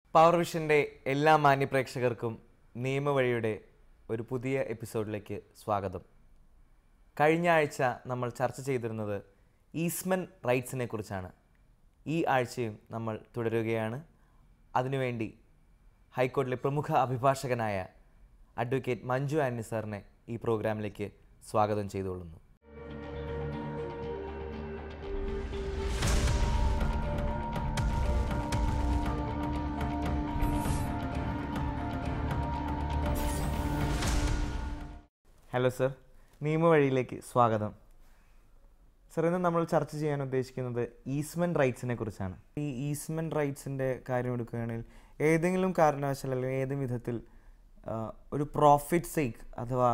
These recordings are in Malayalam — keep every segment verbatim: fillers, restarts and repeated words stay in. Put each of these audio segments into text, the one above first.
പവർവിഷൻ്റെ എല്ലാ മാന്യപ്രേക്ഷകർക്കും നിയമവഴിയുടെ ഒരു പുതിയ എപ്പിസോഡിലേക്ക് സ്വാഗതം. കഴിഞ്ഞ ആഴ്ച നമ്മൾ ചർച്ച ചെയ്തിരുന്നത് ഈസ്മെൻ റൈറ്റ്സിനെ കുറിച്ചാണ്. ഈ ആഴ്ചയും നമ്മൾ തുടരുകയാണ്. അതിനുവേണ്ടി ഹൈക്കോടതിയിലെ പ്രമുഖ അഭിഭാഷകനായ അഡ്വക്കേറ്റ് മഞ്ജു ആന്റണി സാറിനെ ഈ പ്രോഗ്രാമിലേക്ക് സ്വാഗതം ചെയ്തുകൊള്ളുന്നു. ഹലോ സർ, നിയമവഴിയിലേക്ക് സ്വാഗതം. സർ, ഇന്ന് നമ്മൾ ചർച്ച ചെയ്യാൻ ഉദ്ദേശിക്കുന്നത് ഈസ്മെൻ റൈറ്റ്സിനെ കുറിച്ചാണ്. ഈ ഈസ്മെൻ റൈറ്റ്സിൻ്റെ കാര്യം എടുക്കുകയാണെങ്കിൽ ഏതെങ്കിലും കാരണവശാൽ അല്ലെങ്കിൽ ഏതെങ്കിലും വിധത്തിൽ ഒരു പ്രോഫിറ്റ് സേക്ക് അഥവാ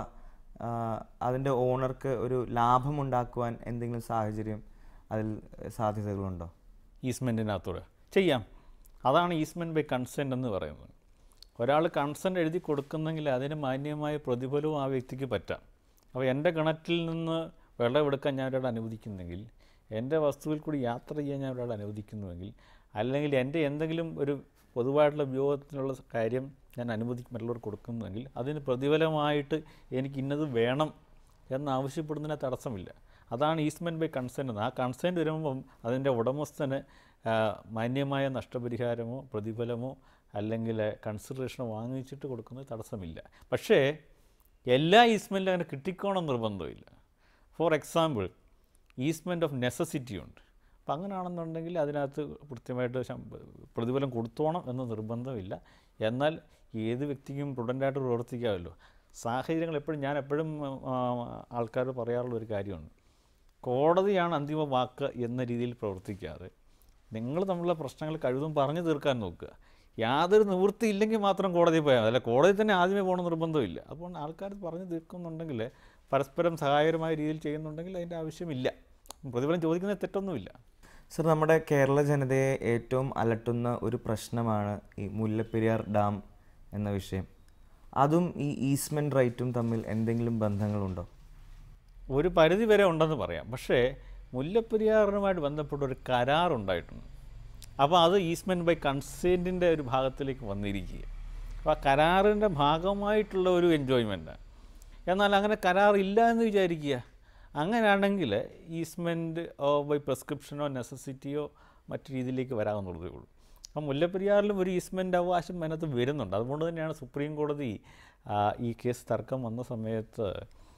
അതിൻ്റെ ഓണർക്ക് ഒരു ലാഭമുണ്ടാക്കുവാൻ എന്തെങ്കിലും സാഹചര്യം അതിൽ സാധ്യതകളുണ്ടോ? ഈസ്മെൻറ്റിനകത്തൂടെ ചെയ്യാം. അതാണ് ഈസ്മെൻറ്റ് ബൈ കൺസെൻറ്റ് എന്ന് പറയുന്നത്. ഒരാൾ കൺസെൻറ്റ് എഴുതി കൊടുക്കുന്നെങ്കിൽ അതിന് മാന്യമായ പ്രതിഫലവും ആ വ്യക്തിക്ക് പറ്റാം. അപ്പോൾ എൻ്റെ കിണറ്റിൽ നിന്ന് വെള്ളമെടുക്കാൻ ഞാൻ ഒരാൾ അനുവദിക്കുന്നെങ്കിൽ, എൻ്റെ വസ്തുവിൽ കൂടി യാത്ര ചെയ്യാൻ ഞാൻ ഒരാൾ അനുവദിക്കുന്നുവെങ്കിൽ, അല്ലെങ്കിൽ എൻ്റെ എന്തെങ്കിലും ഒരു പൊതുവായിട്ടുള്ള ഉപയോഗത്തിനുള്ള കാര്യം ഞാൻ അനുവദി മറ്റുള്ളവർ കൊടുക്കുന്നുവെങ്കിൽ അതിന് പ്രതിഫലമായിട്ട് എനിക്ക് ഇന്നത് വേണം എന്നാവശ്യപ്പെടുന്നതിന് തടസ്സമില്ല. അതാണ് ഈസ്മെൻറ്റ് ബൈ കൺസെൻറ്റ് എന്ന്. ആ കൺസെൻറ്റ് വരുമ്പം അതിൻ്റെ ഉടമസ്ഥന് മാന്യമായ നഷ്ടപരിഹാരമോ പ്രതിഫലമോ അല്ലെങ്കിൽ കൺസിഡറേഷനോ വാങ്ങിച്ചിട്ട് കൊടുക്കുന്നത് തടസ്സമില്ല. പക്ഷേ എല്ലാ ഈസ്മെൻറ്റിലും അങ്ങനെ കിട്ടിക്കോണം നിർബന്ധമില്ല. For example, easement of necessity ഉണ്ട്. അപ്പം അങ്ങനെയാണെന്നുണ്ടെങ്കിൽ അതിനകത്ത് കൃത്യമായിട്ട് പ്രതിഫലം കൊടുത്തോണം എന്ന് നിർബന്ധമില്ല. എന്നാൽ ഏത് വ്യക്തിക്കും പ്രുഡൻ്റായിട്ട് പ്രവർത്തിക്കാമല്ലോ. സാഹചര്യങ്ങൾ എപ്പോഴും ഞാൻ എപ്പോഴും ആൾക്കാർ പറയാറുള്ള ഒരു കാര്യമാണ്, കോടതിയാണ് അന്തിമ വാക്ക് എന്ന രീതിയിൽ പ്രവർത്തിക്കാതെ നിങ്ങൾ തമ്മിലുള്ള പ്രശ്നങ്ങൾ കഴിവതും പറഞ്ഞു തീർക്കാൻ നോക്കുക. യാതൊരു നിവൃത്തി ഇല്ലെങ്കിൽ മാത്രം കോടതി പോയാൽ മതി. അല്ല, കോടതി തന്നെ ആദ്യമേ പോകണം നിർബന്ധമില്ല. അപ്പോൾ ആൾക്കാർ പറഞ്ഞു തീർക്കുന്നുണ്ടെങ്കിൽ, പരസ്പരം സഹായകരമായ രീതിയിൽ ചെയ്യുന്നുണ്ടെങ്കിൽ അതിൻ്റെ ആവശ്യമില്ല. പ്രതിഫലം ചോദിക്കുന്നത് തെറ്റൊന്നുമില്ല. സർ, നമ്മുടെ കേരള ജനതയെ ഏറ്റവും അലട്ടുന്ന ഒരു പ്രശ്നമാണ് ഈ മുല്ലപ്പെരിയാർ ഡാം എന്ന വിഷയം. അതും ഈ ഈസ്മെൻ റൈറ്റും തമ്മിൽ എന്തെങ്കിലും ബന്ധങ്ങളുണ്ടോ? ഒരു പരിധി വരെ ഉണ്ടെന്ന് പറയാം. പക്ഷേ മുല്ലപ്പെരിയാറിനുമായിട്ട് ബന്ധപ്പെട്ട ഒരു കരാറുണ്ടായിട്ടുണ്ട്. അപ്പോൾ അത് ഈസ്മെൻറ്റ് ബൈ കൺസെൻറ്റിൻ്റെ ഒരു ഭാഗത്തിലേക്ക് വന്നിരിക്കുക. അപ്പോൾ ആ കരാറിൻ്റെ ഭാഗമായിട്ടുള്ള ഒരു എൻജോയ്മെൻറ്റാണ്. എന്നാൽ അങ്ങനെ കരാറില്ല എന്ന് വിചാരിക്കുക. അങ്ങനെയാണെങ്കിൽ ഈസ്മെൻറ്റ് ബൈ പ്രെസ്ക്രിപ്ഷനോ നെസസിറ്റിയോ മറ്റു രീതിയിലേക്ക് വരാമെന്നുള്ളതേ ഉള്ളൂ. അപ്പം മുല്ലപ്പെരിയാറിലും ഒരു ഈസ്മെൻറ്റ് അവകാശം അതിനകത്ത് വരുന്നുണ്ട്. അതുകൊണ്ട് തന്നെയാണ് സുപ്രീം കോടതി ഈ കേസ് തർക്കം വന്ന സമയത്ത്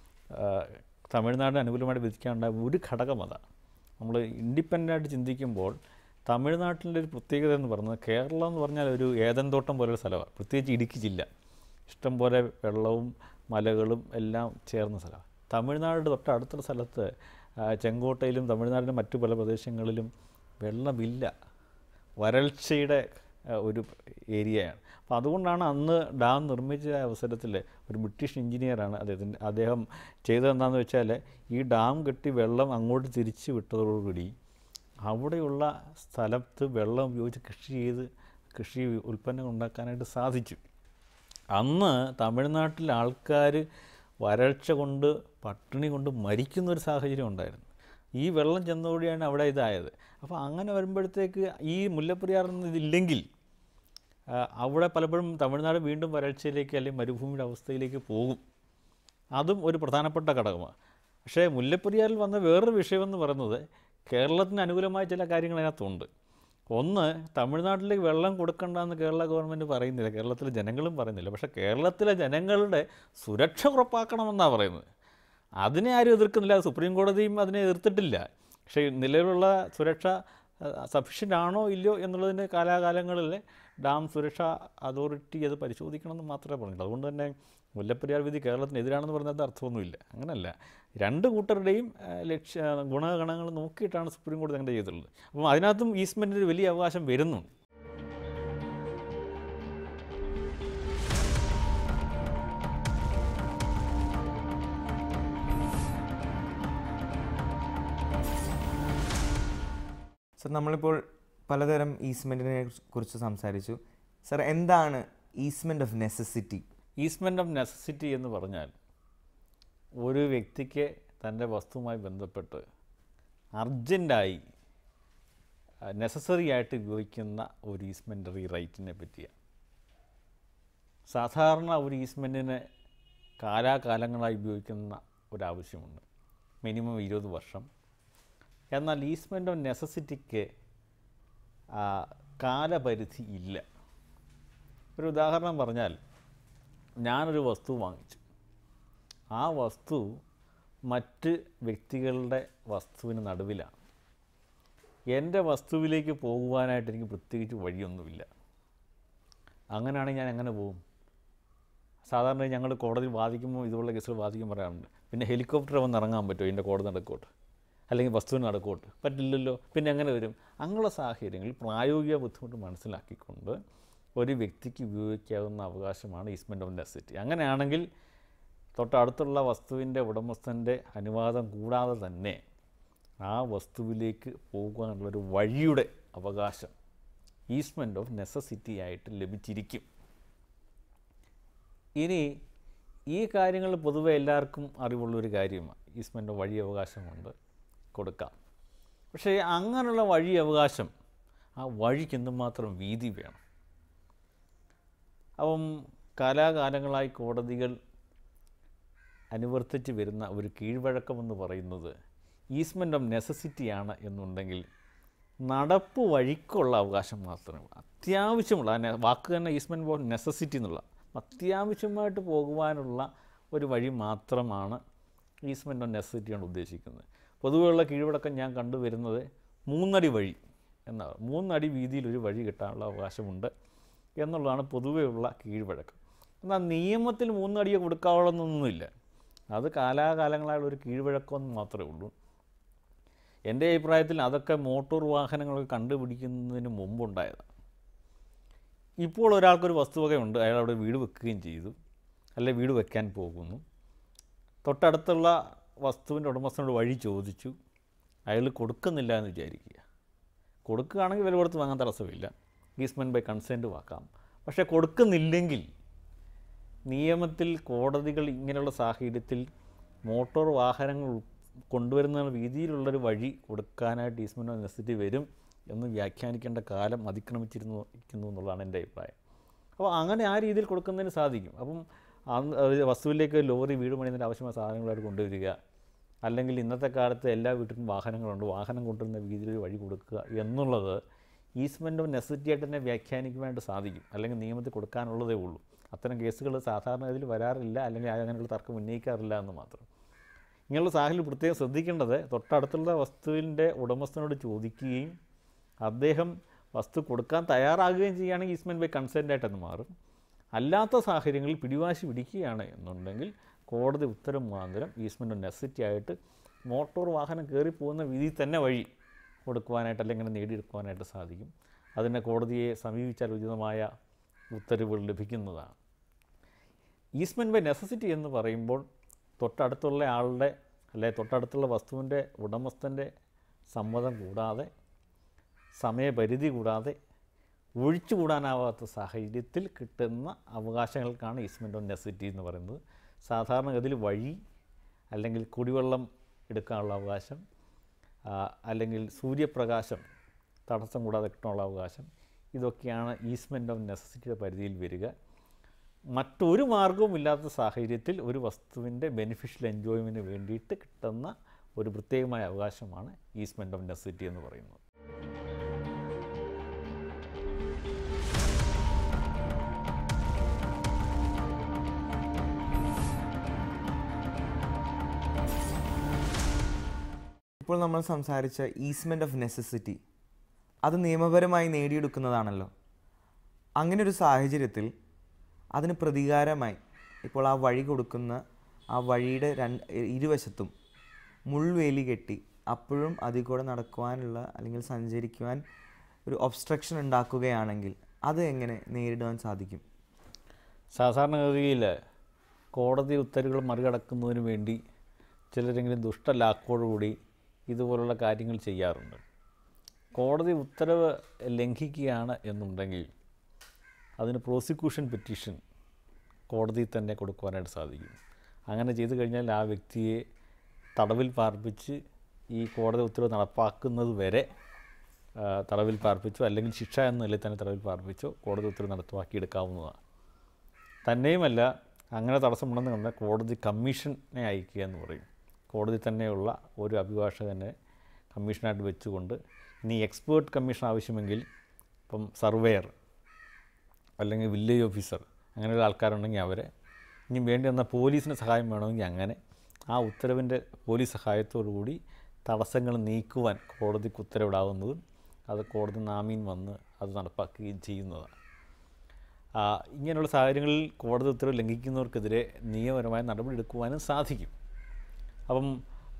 തമിഴ്നാടിന് അനുകൂലമായിട്ട് വിധിക്കാനുണ്ടായ ഒരു ഘടകം അതാണ്. നമ്മൾ ഇൻഡിപെൻഡൻ്റായിട്ട് ചിന്തിക്കുമ്പോൾ തമിഴ്നാട്ടിൻ്റെ ഒരു പ്രത്യേകത എന്ന് പറയുന്നത്, കേരളം എന്ന് പറഞ്ഞാൽ ഒരു ഏദൻ തോട്ടം പോലൊരു സ്ഥലമാണ്. പ്രത്യേകിച്ച് ഇടുക്കി ജില്ല ഇഷ്ടംപോലെ വെള്ളവും മലകളും എല്ലാം ചേർന്ന സ്ഥലമാണ്. തമിഴ്നാട് തൊട്ടടുത്തുള്ള സ്ഥലത്ത് ചെങ്കോട്ടയിലും തമിഴ്നാടിൻ്റെ മറ്റു പല പ്രദേശങ്ങളിലും വെള്ളമില്ല, വരൾച്ചയുടെ ഒരു ഏരിയയാണ്. അപ്പോൾ അതുകൊണ്ടാണ് അന്ന് ഡാം നിർമ്മിച്ച അവസരത്തിൽ ഒരു ബ്രിട്ടീഷ് എഞ്ചിനീയറാണ് അദ്ദേഹത്തിൻ്റെ അദ്ദേഹം ചെയ്തതെന്താണെന്ന് വെച്ചാൽ, ഈ ഡാം കെട്ടി വെള്ളം അങ്ങോട്ട് തിരിച്ച് വിട്ടതോടുകൂടി അവിടെയുള്ള സ്ഥലത്ത് വെള്ളം ഉപയോഗിച്ച് കൃഷി ചെയ്ത് കൃഷി ഉൽപ്പന്നങ്ങൾ ഉണ്ടാക്കാനായിട്ട് സാധിച്ചു. അന്ന് തമിഴ്നാട്ടിലെ ആൾക്കാർ വരൾച്ച കൊണ്ട് പട്ടിണി കൊണ്ട് മരിക്കുന്നൊരു സാഹചര്യം ഉണ്ടായിരുന്നു. ഈ വെള്ളം ചെന്നോടിയാണ് അവിടെ ഇതായത്. അപ്പോൾ അങ്ങനെ വരുമ്പോഴത്തേക്ക് ഈ മുല്ലപ്പെരിയാറിൽ ഇതില്ലെങ്കിൽ അവിടെ പലപ്പോഴും തമിഴ്നാട് വീണ്ടും വരൾച്ചയിലേക്ക് അല്ലെങ്കിൽ മരുഭൂമിയുടെ അവസ്ഥയിലേക്ക് പോകും. അതും ഒരു പ്രധാനപ്പെട്ട ഘടകമാണ്. പക്ഷേ മുല്ലപ്പെരിയാറിൽ വന്ന വേറൊരു വിഷയമെന്ന് പറയുന്നത്, കേരളത്തിന് അനുകൂലമായ ചില കാര്യങ്ങൾ അതിനകത്തുണ്ട്. ഒന്ന്, തമിഴ്നാട്ടിലേക്ക് വെള്ളം കൊടുക്കണ്ടെന്ന് കേരള ഗവൺമെൻറ് പറയുന്നില്ല, കേരളത്തിലെ ജനങ്ങളും പറയുന്നില്ല. പക്ഷേ കേരളത്തിലെ ജനങ്ങളുടെ സുരക്ഷ ഉറപ്പാക്കണമെന്നാണ് പറയുന്നത്. അതിനെ ആരും എതിർക്കുന്നില്ല. സുപ്രീം കോടതിയും അതിനെ എതിർത്തിട്ടില്ല. പക്ഷേ നിലവിലുള്ള സുരക്ഷ സഫീഷ്യൻ്റ് ആണോ ഇല്ലയോ എന്നുള്ളതിൻ്റെ കാലാകാലങ്ങളിൽ ഡാം സുരക്ഷാ അതോറിറ്റി അത് പരിശോധിക്കണമെന്ന് മാത്രമേ പറഞ്ഞിട്ടുള്ളൂ. അതുകൊണ്ട് തന്നെ മുല്ലപ്പെരിയാർ വിധി കേരളത്തിന് എതിരാണെന്ന് പറഞ്ഞത് അർത്ഥമൊന്നുമില്ല. അങ്ങനെയല്ല, രണ്ട് കൂട്ടരുടെയും ലക്ഷ്യ ഗുണഗണങ്ങൾ നോക്കിയിട്ടാണ് സുപ്രീം കോടതി അങ്ങനെ ചെയ്തിട്ടുള്ളത്. അപ്പം അതിനകത്തും ഈസ്മെൻറ്റിന് ഒരു വലിയ അവകാശം വരുന്നുണ്ട്. സർ, നമ്മളിപ്പോൾ പലതരം ഈസ്മെൻറ്റിനെ കുറിച്ച് സംസാരിച്ചു. സർ, എന്താണ് easement of necessity? Easement of necessity എന്ന് പറഞ്ഞാൽ, ഒരു വ്യക്തിക്ക് തൻ്റെ വസ്തുവുമായി ബന്ധപ്പെട്ട് അർജൻറ്റായി നെസസറി ആയിട്ട് ഉപയോഗിക്കുന്ന ഒരു ഈസ്മെൻ്ററി റൈറ്റിനെ പറ്റിയാണ്. സാധാരണ ഒരു ഈസ്മെൻറ്റിന് കാലാകാലങ്ങളായി ഉപയോഗിക്കുന്ന ഒരാവശ്യമുണ്ട്, മിനിമം ഇരുപത് വർഷം. എന്നാൽ ഈസ്മെൻ്റ് ഓഫ് നെസസിറ്റിക്ക് കാലപരിധി ഇല്ല. ഒരു ഉദാഹരണം പറഞ്ഞാൽ, ഞാനൊരു വസ്തു വാങ്ങിച്ചു. ആ വസ്തു മറ്റ് വ്യക്തികളുടെ വസ്തുവിന് നടുവിലാണ്. എൻ്റെ വസ്തുവിലേക്ക് പോകുവാനായിട്ട് എനിക്ക് പ്രത്യേകിച്ച് വഴിയൊന്നുമില്ല. അങ്ങനെയാണെങ്കിൽ ഞാൻ എങ്ങനെ പോകും? സാധാരണ ഞങ്ങൾ കോടതി വാദിക്കുമ്പോൾ ഇതുപോലുള്ള കേസുകൾ വാദിക്കുമ്പോൾ പറയാറുണ്ട്, പിന്നെ ഹെലികോപ്റ്റർ വന്ന് ഇറങ്ങാൻ പറ്റുമോ ഇതിൻ്റെ കോടതി നടക്കോട്ട്, അല്ലെങ്കിൽ വസ്തുവിന് നടക്കോട്ട്? പറ്റില്ലല്ലോ. പിന്നെ എങ്ങനെ വരും? അങ്ങനെയുള്ള സാഹചര്യങ്ങളിൽ പ്രായോഗിക ബുദ്ധിമുട്ട് മനസ്സിലാക്കിക്കൊണ്ട് ഒരു വ്യക്തിക്ക് ഉപയോഗിക്കാവുന്ന അവകാശമാണ് ഈസ്മെൻ്റ് ഓഫ് നെസസിറ്റി. അങ്ങനെയാണെങ്കിൽ തൊട്ടടുത്തുള്ള വസ്തുവിൻ്റെ ഉടമസ്ഥൻ്റെ അനുവാദം കൂടാതെ തന്നെ ആ വസ്തുവിലേക്ക് പോകുവാനുള്ളൊരു വഴിയുടെ അവകാശം ഈസ്മെൻ്റ് ഓഫ് നെസസിറ്റി ആയിട്ട് ലഭിച്ചിരിക്കും. ഇനി ഈ കാര്യങ്ങൾ പൊതുവെ എല്ലാവർക്കും അറിവുള്ളൊരു കാര്യമാണ്. ഈസ്മെൻ്റ് ഓഫ് വഴി അവകാശമുണ്ട്, കൊടുക്കാം. പക്ഷേ അങ്ങനെയുള്ള വഴി അവകാശം, ആ വഴിക്ക് എന്തുമാത്രം വീതി വേണം. അപ്പം കാലാകാലങ്ങളായി കോടതികൾ അനുവർത്തിച്ച് വരുന്ന ഒരു കീഴ്വഴക്കമെന്ന് പറയുന്നത് ഈസ്മെൻ്റ് ഓഫ് നെസസിറ്റിയാണ് എന്നുണ്ടെങ്കിൽ നടപ്പ് വഴിക്കുള്ള അവകാശം മാത്രമേ ഉള്ളൂ. അത്യാവശ്യമുള്ള ആ വാക്ക് തന്നെ ഈസ്മെൻ്റ് ഓഫ് നെസസിറ്റി എന്നുള്ള അത്യാവശ്യമായിട്ട് പോകുവാനുള്ള ഒരു വഴി മാത്രമാണ് ഈസ്മെൻ്റ് ഓഫ് നെസസിറ്റി കൊണ്ട് ഉദ്ദേശിക്കുന്നത്. പൊതുവെയുള്ള കീഴ്വഴക്കം ഞാൻ കണ്ടുവരുന്നത് മൂന്നടി വഴി എന്നാണ്. മൂന്നടി വീതിയിൽ ഒരു വഴി കിട്ടാനുള്ള അവകാശമുണ്ട് എന്നുള്ളതാണ് പൊതുവെയുള്ള കീഴ്വഴക്കം. എന്നാൽ നിയമത്തിൽ മൂന്നടിയെ കൊടുക്കാവുള്ളതൊന്നുമില്ല. അത് കാലാകാലങ്ങളായുള്ള ഒരു കീഴ്വഴക്കം മാത്രമേ ഉള്ളൂ. എൻ്റെ അഭിപ്രായത്തിൽ അതൊക്കെ മോട്ടോർ വാഹനങ്ങളൊക്കെ കണ്ടുപിടിക്കുന്നതിന് മുമ്പുണ്ടായതാണ്. ഇപ്പോൾ ഒരാൾക്കൊരു വസ്തുവകയുണ്ട്, അയാൾ അവിടെ വീട് വെക്കുകയും ചെയ്തു, അല്ലെ വീട് വെക്കാൻ പോകുന്നു. തൊട്ടടുത്തുള്ള വസ്തുവിൻ്റെ ഉടമസ്ഥനോട് വഴി ചോദിച്ചു, അയാൾ കൊടുക്കുന്നില്ല എന്ന് വിചാരിക്കുക. കൊടുക്കുകയാണെങ്കിൽ വില കൊടുത്ത് വാങ്ങാൻ തടസ്സമില്ല, ഈസ്മെൻ്റ് ബൈ കൺസെൻറ്റ് വാക്കാം. പക്ഷേ കൊടുക്കുന്നില്ലെങ്കിൽ നിയമത്തിൽ കോടതികൾ ഇങ്ങനെയുള്ള സാഹചര്യത്തിൽ മോട്ടോർ വാഹനങ്ങൾ കൊണ്ടുവരുന്ന രീതിയിലുള്ളൊരു വഴി കൊടുക്കാനായിട്ട് ഈസ്മെൻ്റ് ഓഫ് നെസസിറ്റി വരും എന്ന് വ്യാഖ്യാനിക്കേണ്ട കാലം അതിക്രമിച്ചിരുന്നു ഇരിക്കുന്നു എന്നുള്ളതാണ് എൻ്റെ അഭിപ്രായം. അപ്പോൾ അങ്ങനെ ആ രീതിയിൽ കൊടുക്കുന്നതിന് സാധിക്കും. അപ്പം വസ്തുവിലേക്ക് ലോറി വീട് പണിയുന്നതിന് ആവശ്യമായ സാധനങ്ങളായിട്ട് കൊണ്ടുവരിക, അല്ലെങ്കിൽ ഇന്നത്തെ കാലത്ത് എല്ലാ വീട്ടിലും വാഹനങ്ങളുണ്ട്, വാഹനം കൊണ്ടുവരുന്ന രീതിയിൽ വഴി കൊടുക്കുക എന്നുള്ളത് ഈസ്മെൻ്റ് ഓഫ് നെസസിറ്റി ആയിട്ട് തന്നെ വ്യാഖ്യാനിക്കുവാനായിട്ട് സാധിക്കും. അല്ലെങ്കിൽ നിയമത്തിൽ കൊടുക്കാനുള്ളതേ ഉള്ളൂ. അത്തരം കേസുകൾ സാധാരണ ഇതിൽ വരാറില്ല, അല്ലെങ്കിൽ അങ്ങനെയുള്ള തർക്കം ഉന്നയിക്കാറില്ല എന്ന് മാത്രം. ഇങ്ങനെയുള്ള സാഹചര്യം പ്രത്യേകം ശ്രദ്ധിക്കേണ്ടത്, തൊട്ടടുത്തുള്ള വസ്തുവിൻ്റെ ഉടമസ്ഥനോട് ചോദിക്കുകയും അദ്ദേഹം വസ്തു കൊടുക്കാൻ തയ്യാറാകുകയും ചെയ്യുകയാണെങ്കിൽ ഈസ്മെൻ്റ് ബൈ കൺസെൻ്റ് ആയിട്ടെന്ന് മാറും. അല്ലാത്ത സാഹചര്യങ്ങളിൽ പിടിവാശി പിടിക്കുകയാണ് എന്നുണ്ടെങ്കിൽ കോടതി ഉത്തരവ് മുഖാന്തരം ഈസ്മെൻ്റ് ഓഫ് നെസസിറ്റി ആയിട്ട് മോട്ടോർ വാഹനം കയറിപ്പോകുന്ന വീതിയിൽ തന്നെ വഴി കൊടുക്കുവാനായിട്ട് അല്ലെങ്കിൽ നേടിയെടുക്കുവാനായിട്ട് സാധിക്കും. അതിനെ കോടതിയെ സമീപിച്ചാൽ ഉചിതമായ ഉത്തരവുകൾ ലഭിക്കുന്നതാണ്. ഈസ്മെൻ്റ് ബൈ നെസസിറ്റി എന്ന് പറയുമ്പോൾ തൊട്ടടുത്തുള്ള ആളുടെ അല്ലെ തൊട്ടടുത്തുള്ള വസ്തുവിൻ്റെ ഉടമസ്ഥൻ്റെ സമ്മതം കൂടാതെ, സമയപരിധി കൂടാതെ, ഒഴിച്ചുകൂടാനാവാത്ത സാഹചര്യത്തിൽ കിട്ടുന്ന അവകാശങ്ങൾക്കാണ് ഈസ്മെൻ്റ് ഓഫ് നെസസിറ്റി എന്ന് പറയുന്നത്. സാധാരണഗതിയിൽ വഴി, അല്ലെങ്കിൽ കുടിവെള്ളം എടുക്കാനുള്ള അവകാശം, അല്ലെങ്കിൽ സൂര്യപ്രകാശം തടസ്സം കൂടാതെ കിട്ടാനുള്ള അവകാശം, ഇതൊക്കെയാണ് ഈസ്മെൻ്റ് ഓഫ് നെസസിറ്റിയുടെ പരിധിയിൽ വരിക. മറ്റൊരു മാർഗവും ഇല്ലാത്ത സാഹചര്യത്തിൽ ഒരു വസ്തുവിൻ്റെ ബെനിഫിഷ്യൽ എൻജോയ്മെൻറ്റിന് വേണ്ടിയിട്ട് കിട്ടുന്ന ഒരു പ്രത്യേകമായ അവകാശമാണ് ഈസ്മെൻ്റ് ഓഫ് നെസസിറ്റി എന്ന് പറയുന്നത്. ഇപ്പോൾ നമ്മൾ സംസാരിച്ച ഈസ്മെൻ്റ് ഓഫ് നെസസിറ്റി അത് നിയമപരമായി നേടിയെടുക്കുന്നതാണല്ലോ. അങ്ങനെ ഒരു സാഹചര്യത്തിൽ അതിന് പ്രതികാരമായി ഇപ്പോൾ ആ വഴി കൊടുക്കുന്ന ആ വഴിയുടെ രണ്ട് ഇരുവശത്തും മുൾവേലി കെട്ടി അപ്പോഴും അതിൽ കൂടെ നടക്കുവാനുള്ള അല്ലെങ്കിൽ സഞ്ചരിക്കുവാൻ ഒരു ഒബ്സ്ട്രക്ഷൻ ഉണ്ടാക്കുകയാണെങ്കിൽ അത് എങ്ങനെ നേരിടുവാൻ സാധിക്കും? സാധാരണഗതിയിൽ കോടതി ഉത്തരവുകൾ മറികടക്കുന്നതിന് വേണ്ടി ചിലരെങ്കിലും ദുഷ്ടലാക്കോടുകൂടി ഇതുപോലുള്ള കാര്യങ്ങൾ ചെയ്യാറുണ്ട്. കോടതി ഉത്തരവ് ലംഘിക്കുകയാണ് എന്നുണ്ടെങ്കിൽ അതിന് പ്രോസിക്യൂഷൻ പെറ്റീഷൻ കോടതിയിൽ തന്നെ കൊടുക്കുവാനായിട്ട് സാധിക്കും. അങ്ങനെ ചെയ്തു കഴിഞ്ഞാൽ ആ വ്യക്തിയെ തടവിൽ പാർപ്പിച്ച് ഈ കോടതി ഉത്തരവ് നടപ്പാക്കുന്നത് വരെ തടവിൽ പാർപ്പിച്ചോ അല്ലെങ്കിൽ ശിക്ഷ എന്ന നിലയിൽ തന്നെ തടവിൽ പാർപ്പിച്ചോ കോടതി ഉത്തരവ് നടപ്പാക്കിയെടുക്കാവുന്നതാണ്. തന്നെയുമല്ല, അങ്ങനെ തടസ്സമുണ്ടെന്ന് കണ്ടാൽ കോടതി കമ്മീഷനെ അയക്കുക എന്ന് പറയും. കോടതി തന്നെയുള്ള ഒരു അഭിഭാഷകനെ കമ്മീഷനായിട്ട് വെച്ചുകൊണ്ട്, ഇനി എക്സ്പേർട്ട് കമ്മീഷൻ ആവശ്യമെങ്കിൽ ഇപ്പം സർവേയർ അല്ലെങ്കിൽ വില്ലേജ് ഓഫീസർ അങ്ങനെയുള്ള ആൾക്കാരുണ്ടെങ്കിൽ അവരെ, ഇനി വേണ്ടി വന്നാൽ പോലീസിന് സഹായം വേണമെങ്കിൽ അങ്ങനെ ആ ഉത്തരവിൻ്റെ പോലീസ് സഹായത്തോടു കൂടി തടസ്സങ്ങൾ നീക്കുവാൻ കോടതിക്ക് ഉത്തരവിടാവുന്നതും അത് കോടതി നാമീൻ വന്ന് അത് നടപ്പാക്കുകയും ചെയ്യുന്നതാണ്. ഇങ്ങനെയുള്ള സാഹചര്യങ്ങളിൽ കോടതി ഉത്തരവ് ലംഘിക്കുന്നവർക്കെതിരെ നിയമപരമായ നടപടിയെടുക്കുവാനും സാധിക്കും. അപ്പം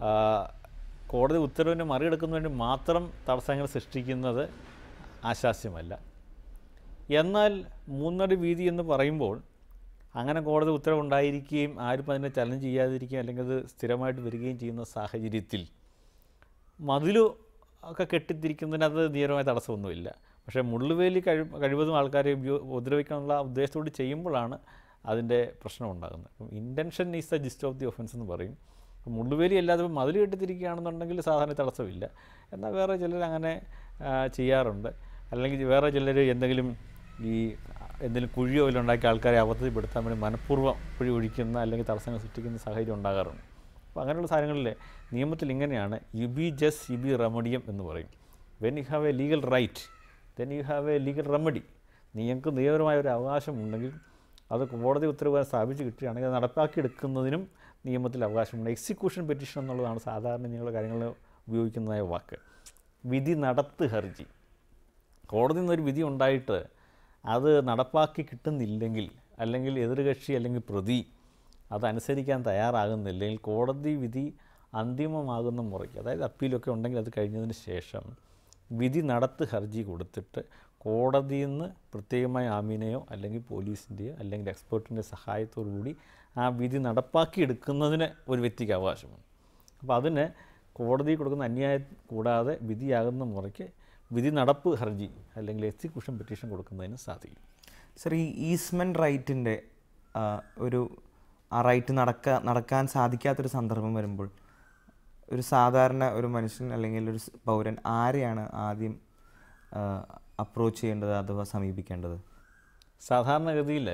കോടതി ഉത്തരവിനെ മറികടക്കുന്നതിന് വേണ്ടി മാത്രം തടസ്സങ്ങൾ സൃഷ്ടിക്കുന്നത് ആശാസ്യമല്ല. എന്നാൽ മൂന്നടി വീതി എന്ന് പറയുമ്പോൾ അങ്ങനെ കോടതി ഉത്തരവുണ്ടായിരിക്കുകയും ആരും അതിനെ ചലഞ്ച് ചെയ്യാതിരിക്കുകയും അല്ലെങ്കിൽ അത് സ്ഥിരമായിട്ട് വരികയും ചെയ്യുന്ന സാഹചര്യത്തിൽ മതിലു ഒക്കെ കെട്ടിത്തിരിക്കുന്നതിനകത്ത് നിയമപരമായ തടസ്സമൊന്നുമില്ല. പക്ഷേ മുള്ളുവേലി കഴി കഴിവതും ആൾക്കാരെ ഉപദ്രവിക്കാനുള്ള ഉദ്ദേശത്തോട് ചെയ്യുമ്പോഴാണ് അതിൻ്റെ പ്രശ്നം ഉണ്ടാകുന്നത്. അപ്പം intention is the gist of the offence എന്ന് പറയും. മുള്ളുവേലി അല്ലാതെ മതിൽ കെട്ടിത്തിരിക്കുകയാണെന്നുണ്ടെങ്കിൽ സാധാരണ തടസ്സമില്ല. എന്നാൽ വേറെ ചിലർ അങ്ങനെ ചെയ്യാറുണ്ട്. അല്ലെങ്കിൽ വേറെ ചിലർ എന്തെങ്കിലും ഈ എന്തെങ്കിലും കുഴിയോ വല്ല ഉണ്ടാക്കി ആൾക്കാരെ അബദ്ധത്തിൽപ്പെടുത്താൻ വേണ്ടി മനഃപൂർവ്വം കുഴി ഒഴിക്കുന്ന അല്ലെങ്കിൽ തടസ്സങ്ങൾ സൃഷ്ടിക്കുന്ന സാഹചര്യം ഉണ്ടാകാറുണ്ട്. അപ്പോൾ അങ്ങനെയുള്ള സാധനങ്ങളിൽ നിയമത്തിൽ ഇങ്ങനെയാണ്, യു ബി ജസ്റ്റ് യു ബി റെമഡിയം എന്ന് പറയും. When you have a legal right then you have a legal remedy. നിങ്ങൾക്ക് നിയമപരമായ ഒരു അവകാശമുണ്ടെങ്കിൽ അത് കോടതി ഉത്തരവ് സ്ഥാപിച്ച് കിട്ടുകയാണെങ്കിൽ അത് നടപ്പാക്കിയെടുക്കുന്നതിനും നിയമത്തിൽ അവകാശമുണ്ട്. എക്സിക്യൂഷൻ പെറ്റീഷൻ എന്നുള്ളതാണ് സാധാരണ നിങ്ങളുടെ കാര്യങ്ങളിൽ ഉപയോഗിക്കുന്നതായ വാക്ക്. വിധി നടത്ത് ഹർജി. കോടതിയിൽ നിന്നൊരു വിധി ഉണ്ടായിട്ട് അത് നടപ്പാക്കി കിട്ടുന്നില്ലെങ്കിൽ, അല്ലെങ്കിൽ എതിർകക്ഷി അല്ലെങ്കിൽ പ്രതി അതനുസരിക്കാൻ തയ്യാറാകുന്നില്ലെങ്കിൽ കോടതി വിധി അന്തിമമാകുന്ന മുറയ്ക്ക്, അതായത് അപ്പീലൊക്കെ ഉണ്ടെങ്കിൽ അത് കഴിഞ്ഞതിന് ശേഷം വിധി നടത്ത് ഹർജി കൊടുത്തിട്ട് കോടതിയിൽ നിന്ന് പ്രത്യേകമായ ആമീനെയോ അല്ലെങ്കിൽ പോലീസിൻ്റെയോ അല്ലെങ്കിൽ എക്സ്പേർട്ടിൻ്റെ സഹായത്തോടു കൂടി ആ വിധി നടപ്പാക്കിയെടുക്കുന്നതിന് ഒരു വ്യക്തിക്ക് അവകാശമുണ്ട്. അപ്പോൾ അതിന് കോടതി കൊടുക്കുന്ന അന്യായം കൂടാതെ വിധിയാകുന്ന മുറയ്ക്ക് വിധി നടപ്പ് ഹർജി അല്ലെങ്കിൽ എക്സിക്യൂഷൻ പെറ്റീഷൻ കൊടുക്കുന്നതിന് സാധിക്കും. സർ, ഈ ഈസ്മെൻറ്റ് റൈറ്റിൻ്റെ ഒരു ആ റൈറ്റ് നടക്ക നടക്കാൻ സാധിക്കാത്തൊരു സന്ദർഭം വരുമ്പോൾ ഒരു സാധാരണ ഒരു മനുഷ്യൻ അല്ലെങ്കിൽ ഒരു പൗരൻ ആരെയാണ് ആദ്യം അപ്രോച്ച് ചെയ്യേണ്ടത് അഥവാ സമീപിക്കേണ്ടത്? സാധാരണഗതിയിൽ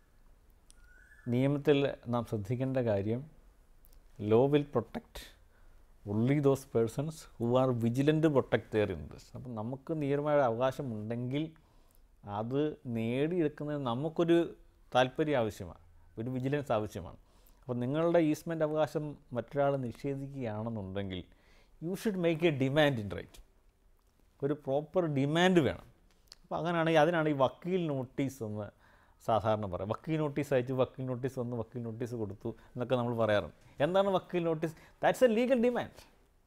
നിയമത്തിൽ നാം ശ്രദ്ധിക്കേണ്ട കാര്യം, law will protect only those persons who are vigilant to protect their interests. അപ്പം നമുക്ക് നിയമപരമായ അവകാശമുണ്ടെങ്കിൽ അത് നേടിയെടുക്കുന്നതിന് നമുക്കൊരു താല്പര്യം ആവശ്യമാണ്, ഒരു വിജിലൻസ് ആവശ്യമാണ്. അപ്പോൾ നിങ്ങളുടെ ഈസ്മെൻ്റ് അവകാശം മറ്റൊരാൾ നിഷേധിക്കുകയാണെന്നുണ്ടെങ്കിൽ you should make a demand in right. ഒരു പ്രോപ്പർ ഡിമാൻഡ് വേണം. അപ്പോൾ അങ്ങനെയാണെങ്കിൽ അതിനാണ് ഈ വക്കീൽ നോട്ടീസ് എന്ന് സാധാരണ പറയാം. വക്കീൽ നോട്ടീസ് അയച്ചു, വക്കീൽ നോട്ടീസ് വന്നു, വക്കീൽ നോട്ടീസ് കൊടുത്തു എന്നൊക്കെ നമ്മൾ പറയാറുണ്ട്. എന്താണ് വക്കീൽ notice? That's a legal demand.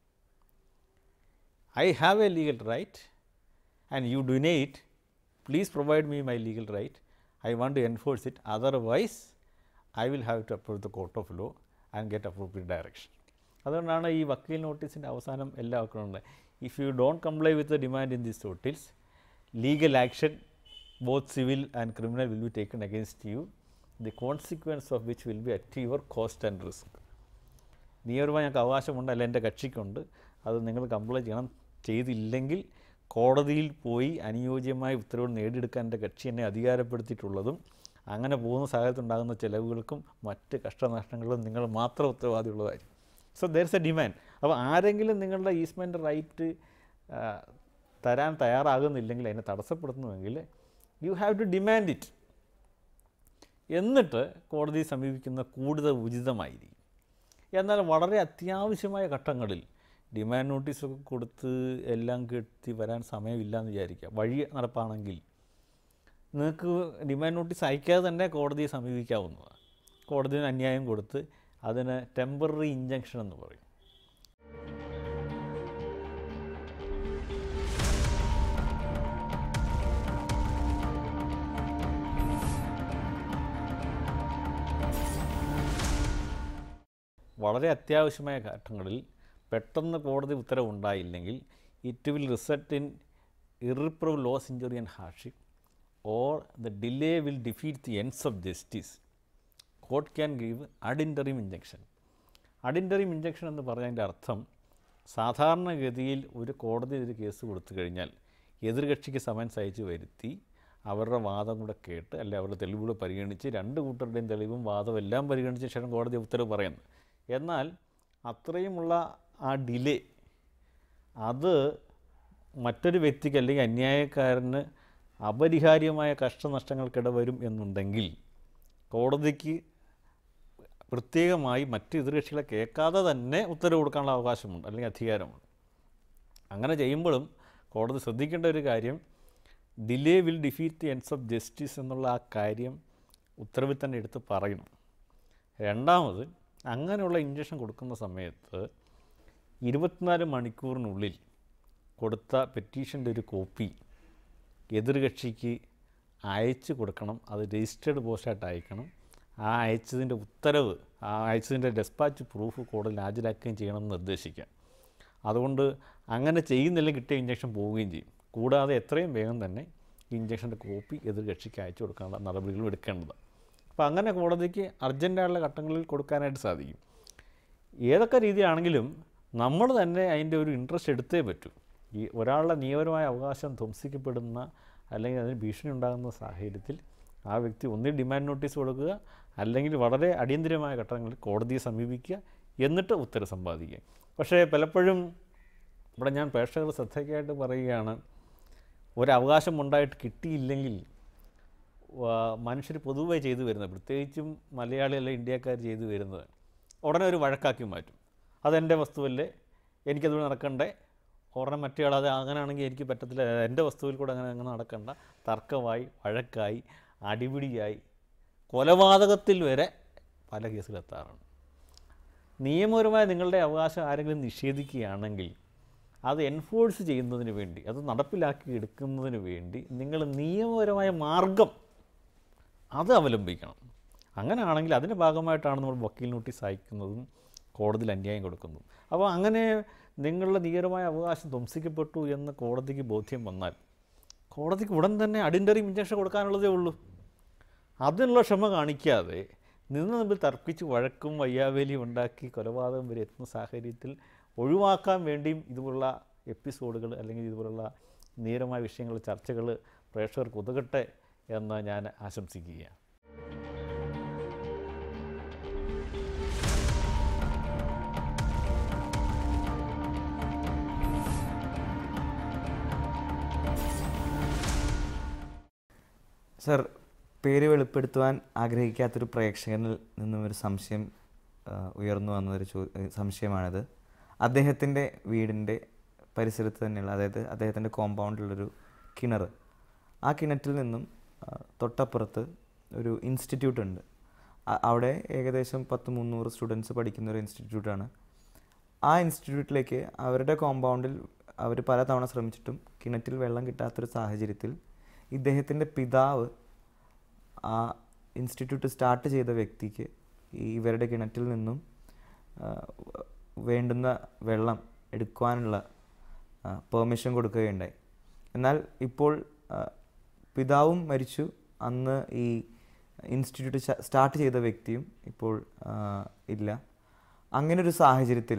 I have a legal right and you deny it. Please provide me my legal right. I want to enforce it. Otherwise I will have to approach the court of law and get appropriate direction. അതുകൊണ്ടാണ് ഈ വക്കീൽ നോട്ടീസിൻ്റെ അവസാനം എല്ലാ വക്കീലുണ്ട്, if you don't comply with the demand in these notice, legal action both civil and criminal will be taken against you, the consequence of which will be at your cost and risk. നിയമപരമായി ഞങ്ങൾക്ക് അവകാശമുണ്ട്, അല്ല എൻ്റെ കക്ഷിക്കുണ്ട്, അത് നിങ്ങൾ കംപ്ലൈ ചെയ്യണം. ചെയ്തില്ലെങ്കിൽ കോടതിയിൽ പോയി അനുയോജ്യമായ ഉത്തരവുകൾ നേടിയെടുക്കാൻ എൻ്റെ കക്ഷി എന്നെ അധികാരപ്പെടുത്തിയിട്ടുള്ളതും അങ്ങനെ പോകുന്ന സാഹചര്യത്തിലുണ്ടാകുന്ന ചിലവുകൾക്കും മറ്റ് കഷ്ടനഷ്ടങ്ങളും നിങ്ങൾ മാത്രം ഉത്തരവാദിയുള്ളതായിരിക്കും. So there is a demand. അപ്പോൾ ആരെങ്കിലും നിങ്ങളുടെ ഈസ്മെൻ്റ് റൈറ്റ് തരാൻ തയ്യാറാകുന്നില്ലെങ്കിൽ, അതിനെ തടസ്സപ്പെടുത്തുന്നുവെങ്കിൽ you have to demand it. എന്നിട്ട് കോടതിയെ സമീപിക്കുന്ന കൂടുതൽ ഉചിതമായിരിക്കും. എന്നാൽ വളരെ അത്യാവശ്യമായ ഘട്ടങ്ങളിൽ ഡിമാൻഡ് നോട്ടീസൊക്കെ കൊടുത്ത് എല്ലാം കെട്ടി വരാൻ സമയമില്ല എന്ന് വിചാരിക്കുക. വഴി നടപ്പാണെങ്കിൽ നിങ്ങൾക്ക് ഡിമാൻഡ് നോട്ടീസ് അയക്കാതെ തന്നെ കോടതിയെ സമീപിക്കാവുന്നതാണ്. കോടതിന് അന്യായം കൊടുത്ത് അതിന് ടെമ്പററി ഇഞ്ചക്ഷൻ എന്ന് പറയും. വളരെ അത്യാവശ്യമായ ഘട്ടങ്ങളിൽ പെട്ടെന്ന് കോടതി ഉത്തരവുണ്ടായില്ലെങ്കിൽ it will result in irreparable loss, injury and hardship, or the delay will defeat the ends of justice. Court can give ad interim injunction. Ad interim injunction എന്ന് പറഞ്ഞതിൻ്റെ അർത്ഥം, സാധാരണഗതിയിൽ ഒരു കോടതി ഒരു കേസ് കൊടുത്തു കഴിഞ്ഞാൽ എതിർകക്ഷിക്ക് സമൻസ് അയച്ച് വരുത്തി അവരുടെ വാദം കൂടെ കേട്ട് അല്ലെ അവരുടെ തെളിവുകൾ പരിഗണിച്ച് രണ്ട് കൂട്ടരുടെയും തെളിവും വാദവും എല്ലാം പരിഗണിച്ച ശേഷം കോടതി ഉത്തരവ് പറയുന്നു. എന്നാൽ അത്രയുമുള്ള ആ ഡിലേ അത് മറ്റൊരു വ്യക്തിക്ക് അല്ലെങ്കിൽ അന്യായക്കാരന് അപരിഹാര്യമായ കഷ്ടനഷ്ടങ്ങൾക്കിട വരും എന്നുണ്ടെങ്കിൽ കോടതിക്ക് പ്രത്യേകമായി മറ്റ് എതിർകക്ഷികളെ കേൾക്കാതെ തന്നെ ഉത്തരവ് കൊടുക്കാനുള്ള അവകാശമുണ്ട് അല്ലെങ്കിൽ അധികാരമുണ്ട്. അങ്ങനെ ചെയ്യുമ്പോഴും കോടതി ശ്രദ്ധിക്കേണ്ട ഒരു കാര്യം, delay will defeat the ends of justice എന്നുള്ള ആ കാര്യം ഉത്തരവിൽ തന്നെ എടുത്ത് പറയണം. രണ്ടാമത്, അങ്ങനെയുള്ള ഇഞ്ചക്ഷൻ കൊടുക്കുന്ന സമയത്ത് ഇരുപത്തിനാല് മണിക്കൂറിനുള്ളിൽ കൊടുത്ത പെറ്റീഷൻ്റെ ഒരു കോപ്പി എതിർകക്ഷിക്ക് അയച്ചു കൊടുക്കണം. അത് രജിസ്റ്റേർഡ് പോസ്റ്റായിട്ട് അയക്കണം. ആ അയച്ചതിൻ്റെ ഉത്തരവ്, ആ അയച്ചതിൻ്റെ ഡെസ്പാച്ച് പ്രൂഫ് കോടതിയിൽ ഹാജരാക്കുകയും ചെയ്യണമെന്ന് നിർദ്ദേശിക്കാം. അതുകൊണ്ട് അങ്ങനെ ചെയ്യുന്നില്ല കിട്ടിയ ഇഞ്ചക്ഷൻ പോവുകയും ചെയ്യും. കൂടാതെ എത്രയും വേഗം തന്നെ ഈ ഇഞ്ചക്ഷൻ്റെ കോപ്പി എതിർകക്ഷിക്ക് അയച്ചു കൊടുക്കാനുള്ള നടപടികളും എടുക്കേണ്ടതാണ്. അപ്പോൾ അങ്ങനെ കോടതിക്ക് അർജൻറ്റായുള്ള ഘട്ടങ്ങളിൽ കൊടുക്കാനായിട്ട് സാധിക്കും. ഏതൊക്കെ രീതിയാണെങ്കിലും നമ്മൾ തന്നെ അതിൻ്റെ ഒരു ഇൻട്രസ്റ്റ് എടുത്തേ പറ്റൂ. ഈ ഒരാളുടെ നിയമപരമായ അവകാശം ധ്വംസിക്കപ്പെടുന്ന അല്ലെങ്കിൽ അതിന് ഭീഷണി ഉണ്ടാകുന്ന സാഹചര്യത്തിൽ ആ വ്യക്തി ഒന്നിൽ ഡിമാൻഡ് നോട്ടീസ് കൊടുക്കുക, അല്ലെങ്കിൽ വളരെ അടിയന്തിരമായ ഘട്ടങ്ങളിൽ കോടതിയെ സമീപിക്കുക, എന്നിട്ട് ഉത്തരവ് സമ്പാദിക്കുക. പക്ഷേ പലപ്പോഴും ഇവിടെ ഞാൻ പ്രേക്ഷകർ ശ്രദ്ധയ്ക്കായിട്ട് പറയുകയാണ്, ഒരവകാശം ഉണ്ടായിട്ട് കിട്ടിയില്ലെങ്കിൽ മനുഷ്യർ പൊതുവെ ചെയ്തു വരുന്നത്, പ്രത്യേകിച്ചും മലയാളി അല്ല ഇന്ത്യക്കാർ ചെയ്തു വരുന്നത്, ഉടനെ ഒരു വഴക്കാക്കി മാറ്റും. അതെൻ്റെ വസ്തുവല്ലേ, എനിക്കതുകൊണ്ട് നടക്കണ്ടേ, ഉടനെ മറ്റേ ആൾ അത് അങ്ങനെയാണെങ്കിൽ എനിക്ക് പറ്റത്തില്ല, എൻ്റെ വസ്തുവിൽ കൂടെ അങ്ങനെ അങ്ങനെ നടക്കണ്ട, തർക്കമായി, വഴക്കായി, അടിപിടിയായി, കൊലപാതകത്തിൽ വരെ പല കേസിലെത്താറുണ്ട്. നിയമപരമായി നിങ്ങളുടെ അവകാശം ആരെങ്കിലും നിഷേധിക്കുകയാണെങ്കിൽ അത് എൻഫോഴ്സ് ചെയ്യുന്നതിന് വേണ്ടി, അത് നടപ്പിലാക്കി എടുക്കുന്നതിന് വേണ്ടി നിങ്ങൾ നിയമപരമായ മാർഗം അത് അവലംബിക്കണം. അങ്ങനെയാണെങ്കിൽ അതിൻ്റെ ഭാഗമായിട്ടാണ് നമ്മൾ വക്കീൽ നോട്ടീസ് അയക്കുന്നതും കോടതിയിൽ അന്യായം കൊടുക്കുന്നതും. അപ്പോൾ അങ്ങനെ നിങ്ങളുടെ നിയമപരമായ അവകാശം ധ്വംസിക്കപ്പെട്ടു എന്ന് കോടതിക്ക് ബോധ്യം വന്നാൽ കോടതിക്ക് ഉടൻ തന്നെ അഡിൻറ്ററി ഇഞ്ചക്ഷൻ കൊടുക്കാനുള്ളതേ ഉള്ളൂ. അതിനുള്ള ക്ഷമ കാണിക്കാതെ നിന്ന് തമ്മിൽ തർക്കിച്ച് വഴക്കും വയ്യാവേലിയും ഉണ്ടാക്കി കൊലപാതകം വരെ എത്തുന്ന സാഹചര്യത്തിൽ ഒഴിവാക്കാൻ വേണ്ടിയും ഇതുപോലുള്ള എപ്പിസോഡുകൾ അല്ലെങ്കിൽ ഇതുപോലുള്ള നീരമായ വിഷയങ്ങൾ, ചർച്ചകൾ പ്രേക്ഷകർക്ക് ഉതകട്ടെ എന്ന് ഞാൻ ആശംസിക്കുകയാണ്. സർ, പേര് വെളിപ്പെടുത്തുവാൻ ആഗ്രഹിക്കാത്തൊരു പ്രേക്ഷകനിൽ നിന്നും ഒരു സംശയം ഉയർന്നു വന്നൊരു ചോ സംശയമാണിത്. അദ്ദേഹത്തിൻ്റെ വീടിൻ്റെ പരിസരത്ത് തന്നെയുള്ള, അതായത് അദ്ദേഹത്തിൻ്റെ കോമ്പൗണ്ടിലുള്ളൊരു കിണർ, ആ കിണറ്റിൽ നിന്നും തൊട്ടപ്പുറത്ത് ഒരു ഇൻസ്റ്റിറ്റ്യൂട്ട് ഉണ്ട്. അവിടെ ഏകദേശം പത്ത് മുന്നൂറ് സ്റ്റുഡൻസ് പഠിക്കുന്ന ഒരു ഇൻസ്റ്റിറ്റ്യൂട്ടാണ്. ആ ഇൻസ്റ്റിറ്റ്യൂട്ടിലേക്ക് അവരുടെ കോമ്പൗണ്ടിൽ അവർ പലതവണ ശ്രമിച്ചിട്ടും കിണറ്റിൽ വെള്ളം കിട്ടാത്തൊരു സാഹചര്യത്തിൽ ഇദ്ദേഹത്തിൻ്റെ പിതാവ് ആ ഇൻസ്റ്റിറ്റ്യൂട്ട് സ്റ്റാർട്ട് ചെയ്ത വ്യക്തിക്ക് ഈ ഇവരുടെ കിണറ്റിൽ നിന്നും വേണ്ടുന്ന വെള്ളം എടുക്കുവാനുള്ള പെർമിഷൻ കൊടുക്കുകയുണ്ടായി. എന്നാൽ ഇപ്പോൾ പിതാവും മരിച്ചു, അന്ന് ഈ ഇൻസ്റ്റിറ്റ്യൂട്ട് സ്റ്റാർട്ട് ചെയ്ത വ്യക്തിയും ഇപ്പോൾ ഇല്ല. അങ്ങനൊരു സാഹചര്യത്തിൽ